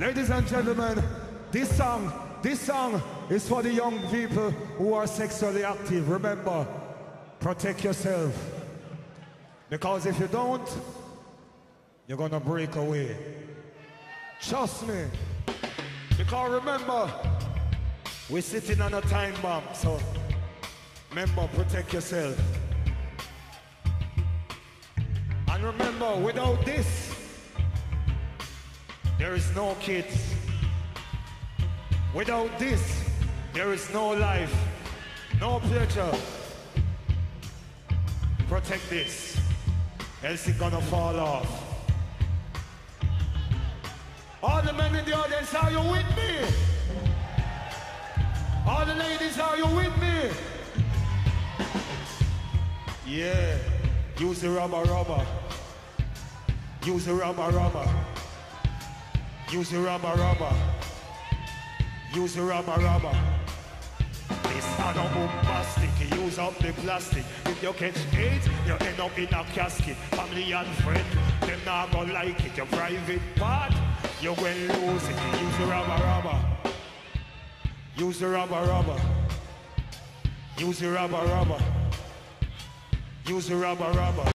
Ladies and gentlemen, this song is for the young people who are sexually active. Remember, protect yourself. Because if you don't, you're gonna break away. Trust me. Because remember, we're sitting on a time bomb, so remember, protect yourself. And remember, without this, there is no kids. Without this, there is no life, no pleasure. Protect this, else it's gonna fall off. All the men in the audience, are you with me? All the ladies, are you with me? Yeah, use the rubber. Use the rubber. Use the rubber. Use the rubber. This are no bombastic. Use up the plastic. If you catch AIDS, you end up in a casket. Family and friend, them not gonna like it. Your private part, you will lose it. Use the rubber. Use the rubber. Use the rubber. Use the rubber.